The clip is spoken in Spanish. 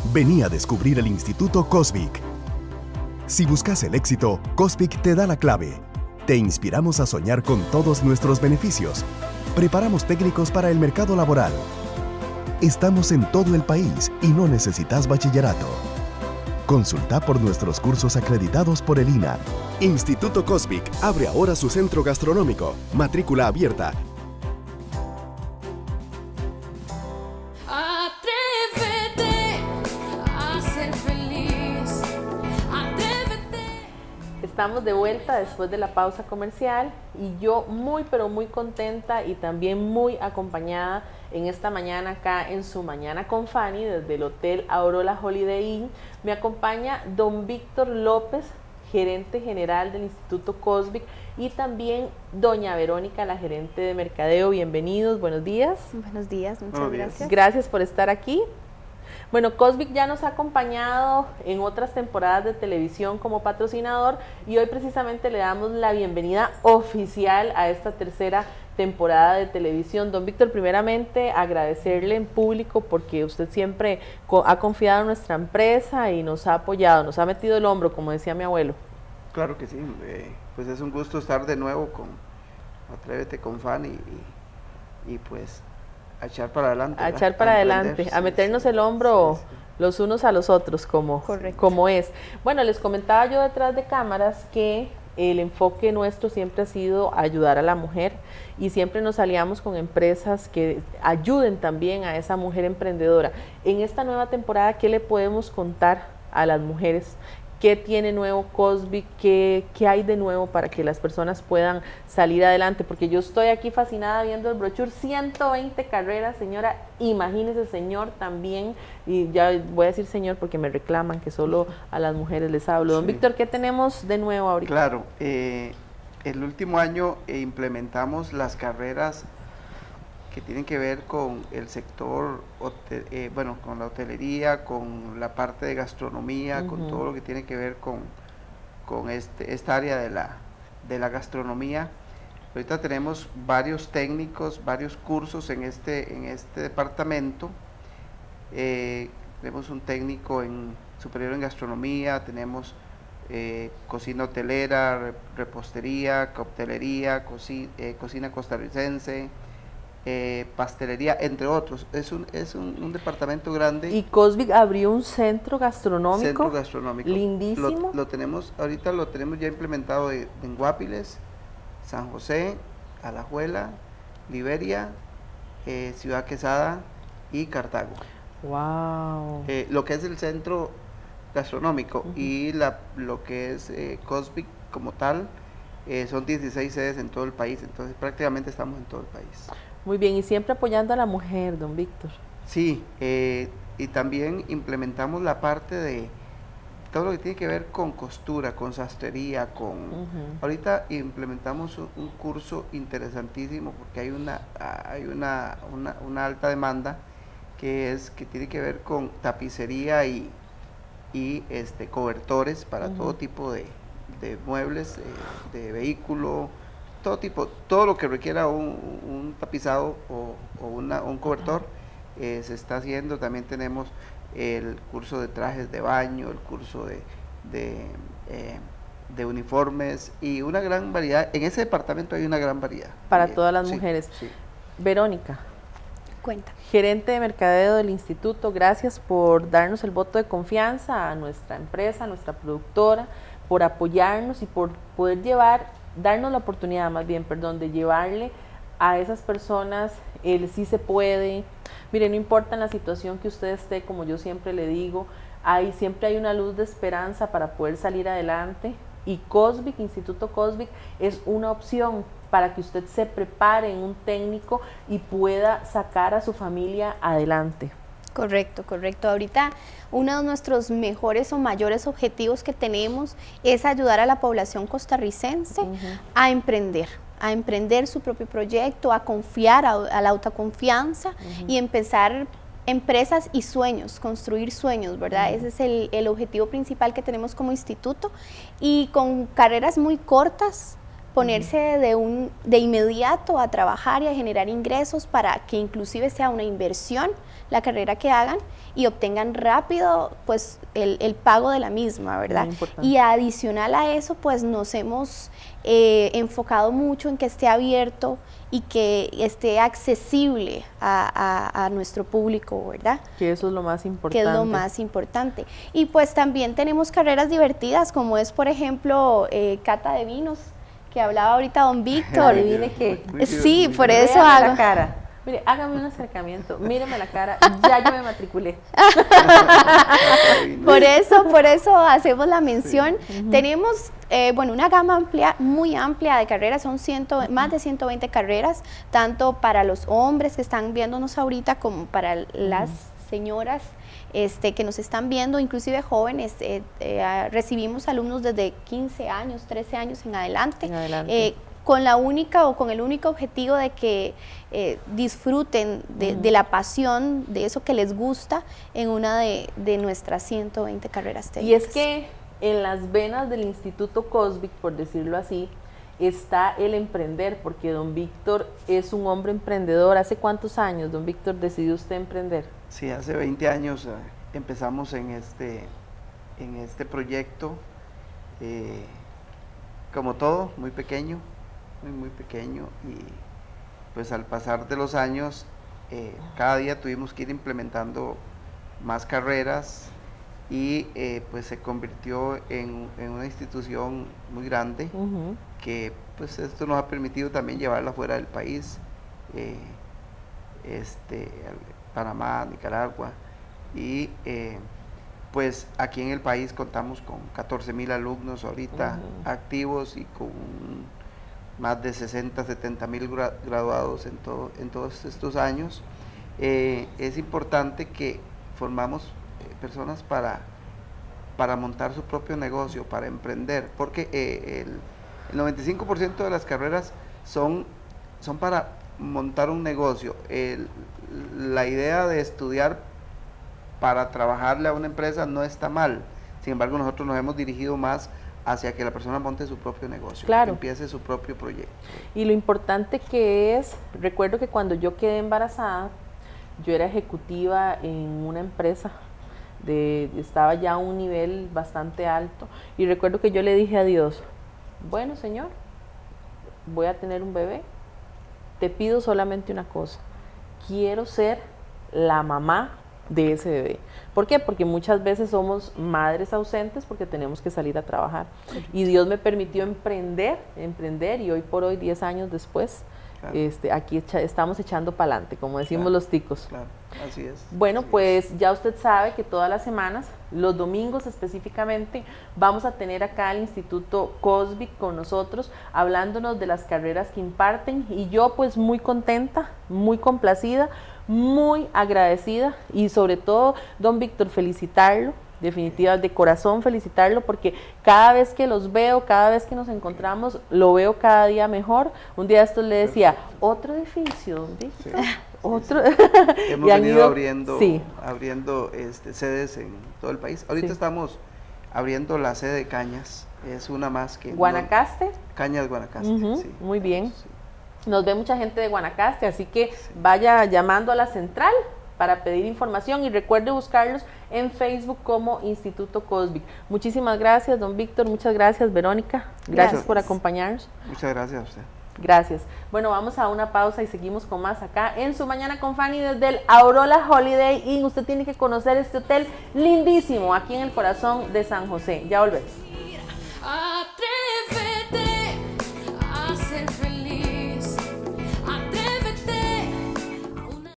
Vení a descubrir el Instituto Cosvic. Si buscas el éxito, Cosvic te da la clave. Te inspiramos a soñar con todos nuestros beneficios. Preparamos técnicos para el mercado laboral. Estamos en todo el país y no necesitas bachillerato. Consulta por nuestros cursos acreditados por el INAH. Instituto Cosvic abre ahora su centro gastronómico. Matrícula abierta. Estamos de vuelta después de la pausa comercial y yo muy pero muy contenta y también muy acompañada en esta mañana acá en su Mañana con Fanny desde el Hotel Aurora Holiday Inn. Me acompaña don Víctor López, gerente general del Instituto Cosvic, y también doña Verónica, la gerente de mercadeo. Bienvenidos, buenos días. Buenos días, muchas gracias. Gracias por estar aquí. Bueno, Cosvic ya nos ha acompañado en otras temporadas de televisión como patrocinador y hoy precisamente le damos la bienvenida oficial a esta tercera temporada de televisión. Don Víctor, primeramente agradecerle en público porque usted siempre ha confiado en nuestra empresa y nos ha apoyado, nos ha metido el hombro, como decía mi abuelo. Claro que sí, pues es un gusto estar de nuevo con Atrévete con Fanny y pues a echar para adelante. A echar para adelante, a meternos el hombro los unos a los otros, como es. Bueno, les comentaba yo detrás de cámaras que el enfoque nuestro siempre ha sido ayudar a la mujer y siempre nos aliamos con empresas que ayuden también a esa mujer emprendedora. En esta nueva temporada, ¿qué le podemos contar a las mujeres? ¿Qué tiene nuevo Cosvic? ¿Qué hay de nuevo para que las personas puedan salir adelante? Porque yo estoy aquí fascinada viendo el brochure, 120 carreras, señora, imagínese, señor, también, y ya voy a decir señor porque me reclaman que solo a las mujeres les hablo. Don Víctor, ¿qué tenemos de nuevo ahorita? Claro, el último año implementamos las carreras que tienen que ver con el sector, con la hotelería, con la parte de gastronomía, con todo lo que tiene que ver con esta área de la gastronomía. Ahorita tenemos varios técnicos, varios cursos en este departamento. Tenemos un técnico superior en gastronomía, tenemos cocina hotelera, repostería, coctelería, cocina costarricense, pastelería, entre otros. Es un departamento grande. Y Cosvic abrió un centro gastronómico. Centro gastronómico. Lindísimo. Ahorita lo tenemos ya implementado en Guapiles, San José, Alajuela, Liberia, Ciudad Quesada y Cartago. Wow. Lo que es el centro gastronómico y lo que es Cosvic como tal, son 16 sedes en todo el país, entonces prácticamente estamos en todo el país. Muy bien, y siempre apoyando a la mujer, don Víctor. Sí, y también implementamos la parte de todo lo que tiene que ver con costura, con sastrería, ahorita implementamos un curso interesantísimo porque hay una alta demanda que tiene que ver con tapicería y cobertores para todo tipo de muebles, de vehículo, todo lo que requiera un tapizado o un cobertor, se está haciendo. También tenemos el curso de trajes de baño, el curso de uniformes y una gran variedad. En ese departamento hay una gran variedad. Para todas las mujeres. Sí. Verónica. Cuenta. Gerente de mercadeo del instituto, gracias por darnos el voto de confianza a nuestra empresa, a nuestra productora, por apoyarnos y por poder darnos la oportunidad de llevarle a esas personas el sí se puede. Mire, no importa en la situación que usted esté, como yo siempre le digo, siempre hay una luz de esperanza para poder salir adelante, y Cosvic, Instituto Cosvic, es una opción para que usted se prepare en un técnico y pueda sacar a su familia adelante. Correcto. Ahorita uno de nuestros mejores o mayores objetivos que tenemos es ayudar a la población costarricense a emprender su propio proyecto, a confiar, a la autoconfianza y empezar empresas y sueños, construir sueños, ¿verdad? Ese es el objetivo principal que tenemos como instituto, y con carreras muy cortas, ponerse de inmediato a trabajar y a generar ingresos para que inclusive sea una inversión la carrera que hagan y obtengan rápido pues el pago de la misma, ¿verdad? Y adicional a eso pues nos hemos enfocado mucho en que esté abierto y que esté accesible a nuestro público, ¿verdad? Que eso es lo más importante. Que es lo más importante. Y pues también tenemos carreras divertidas, como es por ejemplo cata de vinos, que hablaba ahorita don Víctor. Adivine que sí, por eso hago. La cara. Mire, hágame un acercamiento, míreme la cara, ya yo me matriculé. Por eso hacemos la mención. Tenemos, bueno, una gama muy amplia de carreras, son más de 120 carreras, tanto para los hombres que están viéndonos ahorita como para las señoras que nos están viendo, inclusive jóvenes. Recibimos alumnos desde 15 años, 13 años en adelante. Con el único objetivo de que disfruten de la pasión, de eso que les gusta en una de nuestras 120 carreras técnicas. Y es que en las venas del Instituto COSBIC, por decirlo así, está el emprender, porque don Víctor es un hombre emprendedor. ¿Hace cuántos años, don Víctor, decidió usted emprender? Sí, hace 20 años empezamos en este proyecto, como todo, muy pequeño, muy pequeño, y pues al pasar de los años cada día tuvimos que ir implementando más carreras y pues se convirtió en una institución muy grande, que pues esto nos ha permitido también llevarla fuera del país, Panamá, Nicaragua, y pues aquí en el país contamos con 14,000 alumnos ahorita activos y con más de 60, 70,000 graduados en todos estos años. Es importante que formamos personas para montar su propio negocio, para emprender, porque el 95% de las carreras son para montar un negocio. La idea de estudiar para trabajarle a una empresa no está mal, sin embargo nosotros nos hemos dirigido más hacia que la persona monte su propio negocio, que empiece su propio proyecto. Y lo importante que es, recuerdo que cuando yo quedé embarazada, yo era ejecutiva en una empresa, estaba ya a un nivel bastante alto, y recuerdo que yo le dije a Dios, bueno Señor, voy a tener un bebé, te pido solamente una cosa, quiero ser la mamá de ese bebé. ¿Por qué? Porque muchas veces somos madres ausentes porque tenemos que salir a trabajar. Y Dios me permitió emprender, y hoy por hoy, 10 años después, aquí estamos echando para adelante, como decimos los ticos. Claro, así es. Bueno, pues ya usted sabe que todas las semanas, los domingos específicamente, vamos a tener acá al Instituto COSBIC con nosotros, hablándonos de las carreras que imparten, y yo pues muy contenta, muy complacida, muy agradecida, y sobre todo, don Víctor, felicitarlo, definitivamente, de corazón felicitarlo, porque cada vez que los veo, cada vez que nos encontramos, lo veo cada día mejor. Un día esto le decía, otro edificio, don Víctor, otro. Hemos venido abriendo sedes en todo el país. Ahorita estamos abriendo la sede de Cañas, es una más que... ¿Guanacaste? Cañas, Guanacaste, sí. Muy bien. Sí. Nos ve mucha gente de Guanacaste, así que vaya llamando a la central para pedir información, y recuerde buscarlos en Facebook como Instituto COSBIC. Muchísimas gracias, don Víctor, muchas gracias, Verónica, gracias por acompañarnos. Muchas gracias a usted. Gracias. Bueno, vamos a una pausa y seguimos con más acá en Su Mañana con Fanny desde el Aurora Holiday Inn. Usted tiene que conocer este hotel lindísimo aquí en el corazón de San José. Ya volvemos.